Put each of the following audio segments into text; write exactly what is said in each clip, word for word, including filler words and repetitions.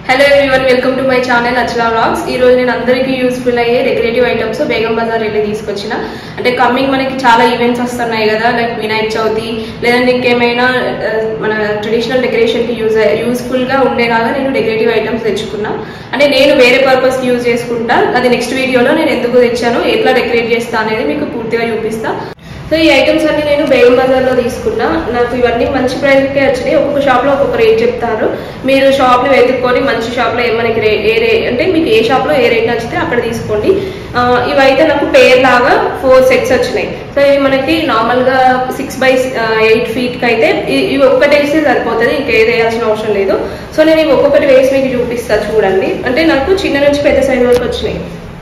Hello everyone welcome to my channel Achala vlogs. ఈ రోజు నేను అందరికీ యూస్ఫుల్ అయ్యే డెకరేటివ్ ఐటమ్స్ బేగం బజార్ వెళ్ళి తీసుకొచ్చిన। అంటే కమింగ్ మనకి చాలా ఈవెంట్స్ వస్తున్నాయి కదా, లైక్ వినాయక చవితి లేదంటే ఇంకేమైనా మన ట్రెడిషనల్ డెకరేషన్ కి యూజ్ యూస్ఫుల్ గా ఉండేలాగా నేను డెకరేటివ్ ఐటమ్స్ తెచ్చుకున్నా। అంటే నేను వేరే పర్పస్ కి యూజ్ చేసుకుంటా, అది నెక్స్ట్ వీడియోలో నేను ఎందుకు తెచ్చాను, ఎట్లా డెకరేట్ చేస్తా అనేది మీకు పూర్తిగా చూపిస్తా। సో ఈ ఐటమ్స్ అన్ని నేను బేగం బజార్ లో తీసుకున్నా। నాకు ఇవన్నీ మంచి ప్రైస్ కే వచ్చినాయి। ఒక్కొక్క షాప్ లో ఒక్కొక్క రేట్ చెప్తారు, మీరు షాప్ ని వెతుక్కొని మంచి షాప్ లో మనకి ఏ రే అంటే మీకు ఏ షాప్ లో ఏ రేట్ నచ్చితే అక్కడ తీసుకోండి। ఇవైతే నాకు పేర్ లాగా ఫోర్ సెట్స్ వచ్చినాయి। సో ఇవి మనకి నార్మల్ గా సిక్స్ బై ఎయిట్ ఫీట్ కి అయితే ఇవి ఒక్కటి వేస్తే సరిపోతుంది, ఇంకేది వేయాల్సిన అవసరం లేదు। సో నేను ఇవి ఒక్కొక్కటి వేసి మీకు చూపిస్తా చూడండి। అంటే నాకు చిన్న నుంచి పెద్ద సైజు వరకు వచ్చినాయి।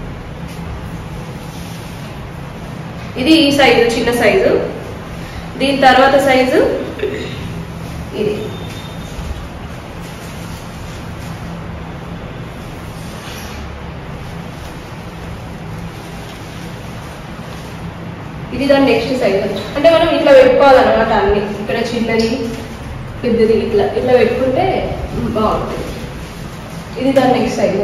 ఇది ఈ సైజు చిన్న సైజు, దీని తర్వాత సైజు ఇది, ఇది దాని నెక్స్ట్ సైజు। అంటే మనం ఇట్లా పెట్టుకోవాలన్నమాట అన్ని, ఇక్కడ చిన్నది పెద్దది ఇట్లా ఇట్లా పెట్టుకుంటే బాగుంటుంది। ఇది దాని నెక్స్ట్ సైజు।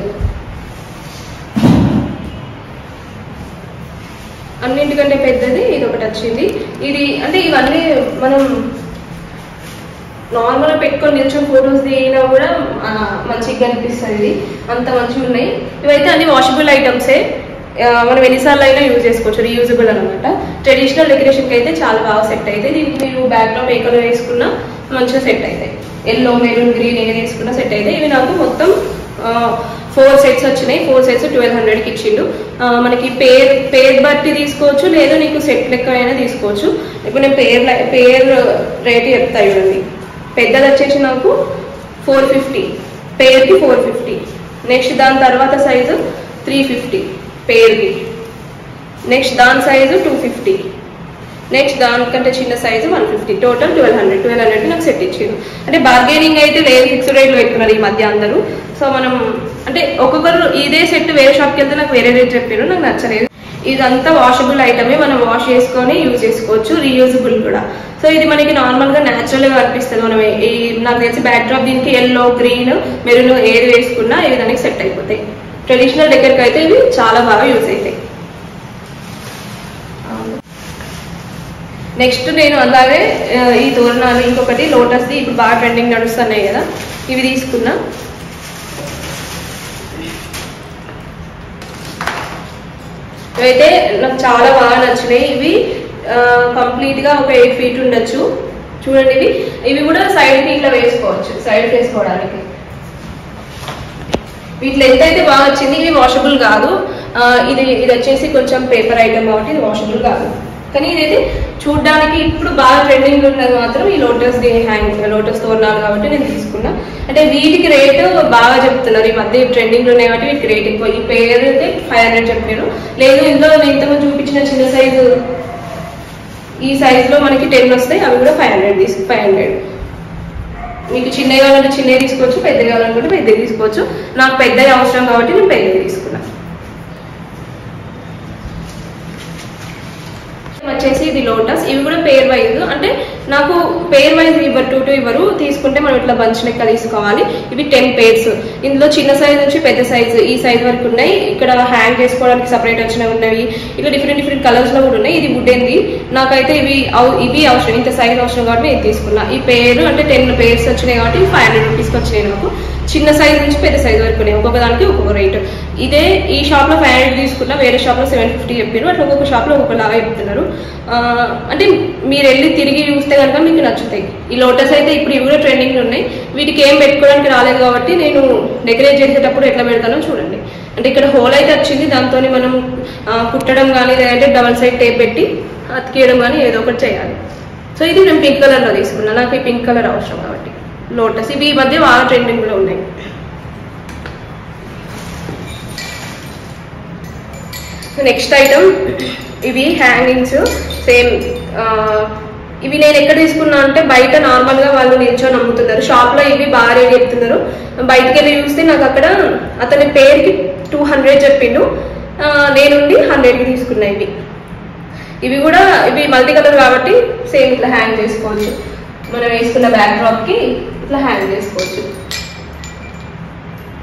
అన్నింటికంటే పెద్దది ఇది ఒకటి వచ్చింది। ఇది అంటే ఇవన్నీ మనం నార్మల్ గా పెట్టుకొని నిల్చొని ఫొటోస్ దిగినా కూడా మంచిగా కనిపిస్తుంది, అంత మంచిగా ఉన్నాయి। ఇవైతే అన్ని వాషబుల్ ఐటమ్సే, మనం ఎన్నిసార్లు అయినా యూజ్ చేసుకోవచ్చు, రీయూజబుల్ అనమాట। ట్రెడిషనల్ డెకరేషన్కి అయితే చాలా బాగా సెట్ అవుతాయి। దీనికి మీరు బ్యాక్గ్రౌండ్ ఏ కలర్ వేసుకున్నా మంచిగా సెట్ అవుతాయి, ఎల్లో మెరూన్ గ్రీన్ ఏది వేసుకున్నా సెట్ అవుతాయి। ఇవి నాకు మొత్తం ఫోర్ సెట్స్ వచ్చినాయి, ఫోర్ సెట్స్ ట్వెల్వ్ హండ్రెడ్కి ఇచ్చిండు। మనకి పేర్ పేర్ బట్టి తీసుకోవచ్చు, లేదా నీకు సెట్ లెక్క అయినా తీసుకోవచ్చు। ఇప్పుడు నేను పేర్ పేర్ రేట్ చెప్తా చూడండి। పెద్దది వచ్చేసి నాకు ఫోర్ ఫిఫ్టీ పేర్కి ఫోర్ ఫిఫ్టీ నెక్స్ట్ దాని తర్వాత సైజు త్రీ ఫిఫ్టీ పేర్కి, నెక్స్ట్ దాని సైజు టూ ఫిఫ్టీ నెక్స్ట్ దానికంటే చిన్న size one fifty total twelve hundred twelve hundred నాకు సెట్ ఇచ్చారు। అంటే బార్గెనింగ్ అయితే లేదు, ఫిక్స్డ్ రేట్లు పెట్టుకున్నారు ఈ మధ్య అందరూ। సో మనం అంటే ఒక్కొక్కరు ఇదే సెట్ వేరే షాప్కి వెళ్తే నాకు వేరే రేట్ చెప్పారు, నాకు నచ్చలేదు। ఇదంతా వాషబుల్ ఐటమే, మనం వాష్ చేసుకొని యూజ్ చేసుకోవచ్చు, రీయూజబుల్ కూడా। సో ఇది మనకి నార్మల్ గా న్యాచురల్ గా అనిపిస్తుంది। మనం ఈ నాకు తెలిసి బ్యాక్ డ్రాప్ దీనికి ఎల్లో గ్రీన్ మెరూన్ ఏది వేసుకున్నా ఈ విధానికి సెట్ అయిపోతాయి। ట్రెడిషనల్ డెకర్కి అయితే ఇవి చాలా బాగా యూజ్ అవుతాయి। నెక్స్ట్ నేను అలాగే ఈ తోరణాలు ఇంకొకటి లోటస్ది ఇప్పుడు బాగా ట్రెండింగ్ నడుస్తున్నాయి కదా, ఇవి తీసుకున్నా। ఇవైతే నాకు చాలా బాగా నచ్చినాయి। ఇవి కంప్లీట్ గా ఒక ఎయిట్ ఫీట్ ఉండొచ్చు చూడండి। ఇవి ఇవి కూడా సైడ్ కి ఇట్లా వేసుకోవచ్చు, సైడ్ వేసుకోవడానికి। వీటిలో ఎంత అయితే బాగా వచ్చింది, ఇవి వాషబుల్ కాదు, ఇది ఇది వచ్చేసి కొంచెం పేపర్ ఐటమ్ కాబట్టి ఇది వాషబుల్ కాదు, కానీ ఇదైతే చూడడానికి ఇప్పుడు బాగా ట్రెండింగ్ ఉన్నది మాత్రం ఈ లోటస్ ది హ్యాంగ్ లోటస్ తోరణాలు కాబట్టి నేను తీసుకున్నా। అంటే వీటికి రేటు బాగా చెప్తున్నారు ఈ మధ్య, ట్రెండింగ్ ఉన్నాయి కాబట్టి వీటికి రేట్ ఎక్కువ। ఈ పేరు అయితే ఫైవ్ హండ్రెడ్ చెప్పారు, లేదు ఇందులో నేను ఇంతకుముందు చూపించిన చిన్న సైజు ఈ సైజ్ లో మనకి టెన్ వస్తాయి, అవి కూడా ఫైవ్ హండ్రెడ్ తీసుకు ఫైవ్ హండ్రెడ్ మీకు చిన్నవి కావాలంటే చిన్నవి తీసుకోవచ్చు, పెద్దవి కావాలనుకుంటే పెద్దవి తీసుకోవచ్చు। నాకు పెద్దవి అవసరం కాబట్టి నేను పెద్దవి తీసుకున్నా। వచ్చేసి ఇది లోటస్, ఇవి కూడా పేర్ వైజ్, అంటే నాకు పేర్ వైజ్ ఇవ్వరు, టూ టూ ఇవ్వరు, తీసుకుంటే మనం ఇట్లా బంచ్ లెక్క తీసుకోవాలి। ఇవి టెన్ పేర్స్, ఇందులో చిన్న సైజ్ నుంచి పెద్ద సైజు ఈ సైజ్ వరకు ఉన్నాయి। ఇక్కడ హ్యాంగ్ చేసుకోవడానికి సపరేట్ వచ్చినవి ఉన్నవి, ఇట్లా డిఫరెంట్ డిఫరెంట్ కలర్స్ లో కూడా ఉన్నాయి। ఇది వుడెన్ది, నాకైతే ఇవి ఇవి అవసరం, ఇంత సైజ్ అవసరం కాబట్టి నేను తీసుకున్నా। ఈ పేరు అంటే టెన్ పేర్స్ వచ్చినాయి కాబట్టి ఫైవ్ హండ్రెడ్ రూపీస్కి వచ్చినాయి నాకు, చిన్న సైజ్ నుంచి పెద్ద సైజ్ వరకు ఉన్నాయి, ఒక్కొక్క దానికి ఒక్కొక్క రేట్। ఇదే ఈ షాప్ లో ఫైవ్ హండ్రెడ్ తీసుకున్నా, వేరే షాప్ లో సెవెన్ ఫిఫ్టీ చెప్పారు, అట్లా ఒక్కొక్క షాప్ లో ఒక్కొక్కలాగా చెప్తున్నారు। అంటే మీరు వెళ్ళి తిరిగి చూస్తే కనుక మీకు నచ్చుతాయి। ఈ లోటస్ అయితే ఇప్పుడు ఇవి కూడా ట్రెండింగ్ ఉన్నాయి, వీటికి ఏం పెట్టుకోవడానికి రాలేదు కాబట్టి నేను డెకరేట్ చేసేటప్పుడు ఎట్లా పెడతానో చూడండి। అంటే ఇక్కడ హోల్ అయితే వచ్చింది, దాంతో మనం కుట్టడం కానీ లేదంటే డబల్ సైడ్ టేప్ పెట్టి అతికేయడం కానీ ఏదో ఒకటి చేయాలి। సో ఇది నేను పింక్ కలర్ లో తీసుకున్నా, నాకు ఈ పింక్ కలర్ అవసరం కాబట్టి లోటస్, ఇవి ఈ మధ్య బాగా ట్రెండింగ్ లో ఉన్నాయి। నెక్స్ట్ ఐటమ్ ఇవి హ్యాంగింగ్స్ సేమ్, ఇవి నేను ఎక్కడ తీసుకున్నా అంటే బయట నార్మల్ గా వాళ్ళు నిల్చొని అమ్ముతున్నారు, షాప్ లో ఇవి బాగా రేట్ చెప్తున్నారు। బయటకు వెళ్ళి చూస్తే నాకు అక్కడ అతని పేరుకి టూ హండ్రెడ్ చెప్పిండు, నేనుండి హండ్రెడ్కి తీసుకున్నా। ఇవి ఇవి కూడా ఇవి మల్టీ కలర్ కాబట్టి సేమ్ ఇట్లా హ్యాంగ్ చేసుకోవచ్చు, మనం వేసుకున్న బ్యాక్ డ్రాప్ కి ఇట్లా హ్యాంగ్ చేసుకోవచ్చు।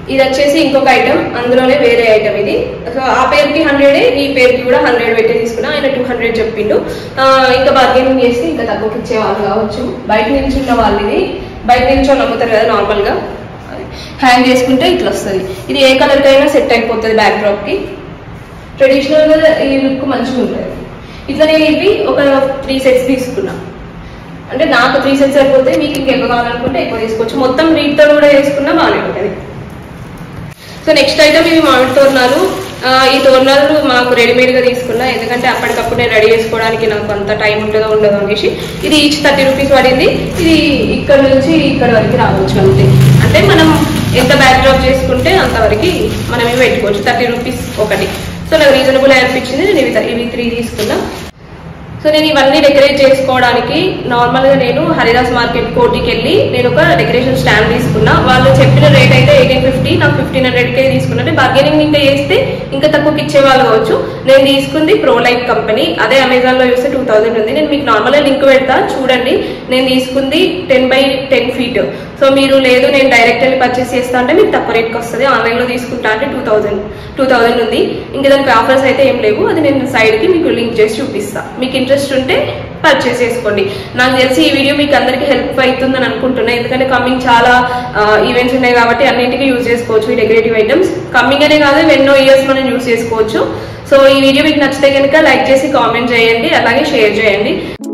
ఇది వచ్చేసి ఇంకొక ఐటమ్, అందులోనే వేరే ఐటమ్ ఇది. సో ఆ పేరుకి హండ్రెడ్, ఈ పేరుకి కూడా హండ్రెడ్ పెట్టి తీసుకున్నా. ఆయన టూ హండ్రెడ్ చెప్పిండు. ఇంకా బార్గెనింగ్ చేస్తే ఇంకా తక్కువకి ఇచ్చేవాళ్ళు కావచ్చు. బయట నుంచి ఉన్న వాళ్ళు ఇది బయట నుంచో నమ్ముతారు కదా, నార్మల్గా హ్యాంగ్ చేసుకుంటే ఇట్లా వస్తుంది. ఇది ఏ కలర్కి అయినా సెట్ అయిపోతుంది బ్యాక్ డ్రాప్కి. ట్రెడిషనల్గా ఈ లుక్ మంచిగా ఉంటుంది. ఇట్లా నేను ఇవి ఒక త్రీ సెట్స్ తీసుకున్నా. అంటే నాకు త్రీ సెట్స్ అయిపోతే మీకు ఇంకా ఎక్కువ కావాలనుకుంటే ఎక్కువ తీసుకోవచ్చు. మొత్తం వీటితో కూడా వేసుకున్నా బాగానే ఉంటుంది. సో నెక్స్ట్ ఐటమ్ ఇవి మామిడి తోరణాలు. ఈ తోరణాలు మాకు రెడీమేడ్గా తీసుకున్నా, ఎందుకంటే అప్పటికప్పుడు నేను రెడీ చేసుకోవడానికి నాకు అంత టైం ఉంటుందో ఉండదో అనేసి. ఇది ఈచ్ థర్టీ రూపీస్ పడింది. ఇది ఇక్కడ నుంచి ఇక్కడ వరకు రావచ్చు అంతే. అంటే మనం ఎంత బ్యాక్ డ్రాప్ చేసుకుంటే అంతవరకు మనం ఇవి పెట్టుకోవచ్చు. థర్టీ రూపీస్ ఒకటి. సో నాకు రీజనబుల్ అనిపించింది. నేను ఇవి ఇవి త్రీ తీసుకున్నా. సో నేను ఇవన్నీ డెకరేట్ చేసుకోవడానికి నార్మల్గా నేను హరిదాస్ మార్కెట్ కోటికి వెళ్ళి నేను ఒక డెకరేషన్ స్టాండ్ తీసుకున్నా. వాళ్ళు చెప్పిన రేట్ అయితే ఎయిటీన్ ఫిఫ్టీ, నాకు ఫిఫ్టీన్ హండ్రెడ్కే తీసుకున్నా. అంటే బార్గెనింగ్ ఇంకా చేస్తే ఇంకా తక్కువకి ఇచ్చేవాళ్ళు కావచ్చు. నేను తీసుకుంది ప్రో లైట్ కంపెనీ. అదే అమెజాన్లో చూస్తే టూ థౌజండ్ ఉంది. నేను మీకు నార్మల్గా లింక్ పెడతా చూడండి. నేను తీసుకుంది ten by ten feet. So మీరు లేదు నేను డైరెక్ట్ వెళ్ళి పర్చేస్ చేస్తా అంటే మీకు తక్కువ రేట్కి వస్తుంది. ఆన్లైన్లో తీసుకుంటా అంటే టూ థౌజండ్ టూ థౌజండ్ ఉంది. ఇంకా దానికి ఆఫర్స్ అయితే ఏం లేవు. అది నేను సైడ్కి మీకు లింక్ చేసి చూపిస్తాను. మీకు ఇంట్రెస్ట్ ఉంటే పర్చేస్ చేసుకోండి. నాకు తెలిసి ఈ వీడియో మీకు అందరికీ హెల్ప్ అవుతుందని అనుకుంటున్నాను. ఎందుకంటే కమింగ్ చాలా ఈవెంట్స్ ఉన్నాయి కాబట్టి అన్నింటికి యూజ్ చేసుకోవచ్చు ఈ డెకరేటివ్ ఐటమ్స్. కమింగ్ అనే కాదు, ఎన్నో ఇయర్స్ మనం యూజ్ చేసుకోవచ్చు. సో ఈ వీడియో మీకు నచ్చితే కనుక లైక్ చేసి కామెంట్ చేయండి, అలాగే షేర్ చేయండి.